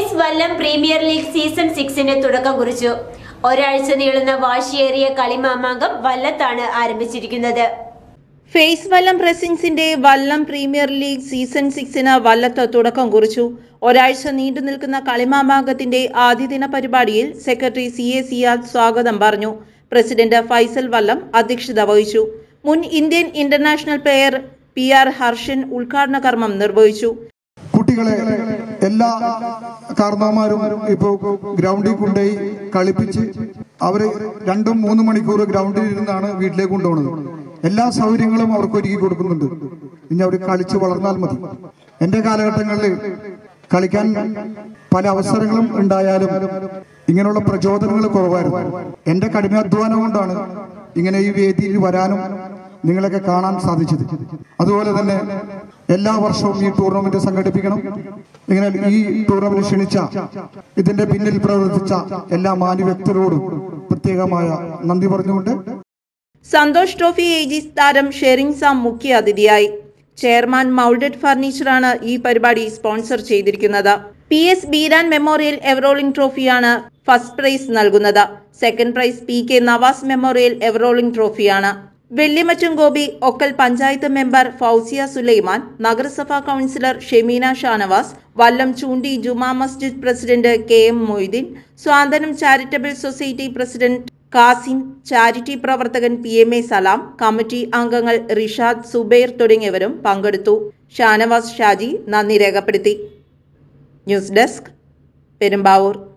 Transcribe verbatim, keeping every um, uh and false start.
Face വല്ലം premier league season സിക്സിന് തുടക്കം കുറിച്ചു. ഒരാഴ്ച നീളുന്ന വാശിയേറിയ കളിമാമാങ്കം വല്ലത്താണ് ആരംഭിച്ചിരിക്കുന്നത്. ഫേസ് വല്ലം പ്രസിൻസിന്റെ വല്ലം പ്രീമിയർ ലീഗ് സീസൺ സിക്സിന് വല്ലത്ത് തുടക്കം കുറിച്ചു. ഒരാഴ്ച നീണ്ടു നിൽക്കുന്ന കളിമാമാങ്കത്തിന്റെ ആദ്യദിന പരിപാടിയിൽ സെക്രട്ടറി സി എ സിയാദ് സ്വാഗതം പറഞ്ഞു. പ്രസിഡന്റ് ഫൈസൽ വല്ലം അധ്യക്ഷത വഹിച്ചു. മുൻ Indian international player P R Harshan ഉദ്ഘാടന കർമ്മം നിർവഹിച്ചു. കുട്ടികളെ എല്ലാ കാരണവന്മാരും ഇപ്പോൾ ഗ്രൗണ്ടിൽ കൊണ്ടുപോയി കളിപ്പിച്ച് അവര് രണ്ടും മൂന്നും മണിക്കൂർ ഗ്രൗണ്ടിൽ ഇരുന്നാണ് വീട്ടിലേക്ക് കൊണ്ടുപോകുന്നത്. എല്ലാ സൗകര്യങ്ങളും അവർക്ക് ഒരുക്കി കൊടുക്കുന്നുണ്ട്. ഇനി അവർ കളിച്ച് വളർന്നാൽ മതി. എന്റെ കാലഘട്ടങ്ങളിൽ കളിക്കാൻ പല അവസരങ്ങളും ഉണ്ടായാലും ഇങ്ങനെയുള്ള പ്രചോദനങ്ങൾ കുറവായിരുന്നു. എന്റെ കഠിനാധ്വാനം കൊണ്ടാണ് ഇങ്ങനെ ഈ വേദിയിൽ വരാനും നിങ്ങളൊക്കെ കാണാൻ സാധിച്ചത്. അതുപോലെ തന്നെ എല്ലാ വർഷവും ഈ ടൂർണമെന്റ് സംഘടിപ്പിക്കണം. ഇങ്ങനെ ഈ ടൂർണമെന്റ് ക്ഷണിച്ച ഇതിന്റെ പിന്നിൽ പ്രവർത്തിച്ച എല്ലാ മാന്യവ്യക്തികളോടും പ്രത്യേകമായ നന്ദി പറഞ്ഞുകൊണ്ട് സന്തോഷ് ട്രോഫി ഏജീസ് താരം ഷെറിൻ സാം മുഖ്യ അതിഥിയായി. ചെയർമാൻ മൗൾഡഡ് ഫർണിച്ചറാണ് ഈ പരിപാടി സ്പോൺസർ ചെയ്തിരിക്കുന്നത്. P S Beeran memorial ever rolling ട്രോഫിയാണ് ഫസ്റ്റ് പ്രൈസ് നൽകുന്നത്. Second prize P K Navas memorial ever rolling ട്രോഫിയാണ്. വെള്ളിമറ്റം ഗോപി, ഒക്കൽ പഞ്ചായത്ത് മെമ്പർ ഫൗസിയ സുലൈമാൻ, നഗരസഭാ councillor Shemeena Shanavas, Vallam Choondi Juma Masjid president K M Moideen, Santhwanam charitable society president Kasim, charity പ്രവർത്തകൻ P M A Salam, committee അംഗങ്ങൾ റിഷാദ്, സുബൈർ തുടങ്ങിയവരും പങ്കെടുത്തു. ഷാനവാസ് ഷാജി നന്ദി രേഖപ്പെടുത്തി. News desk, Perumbavoor.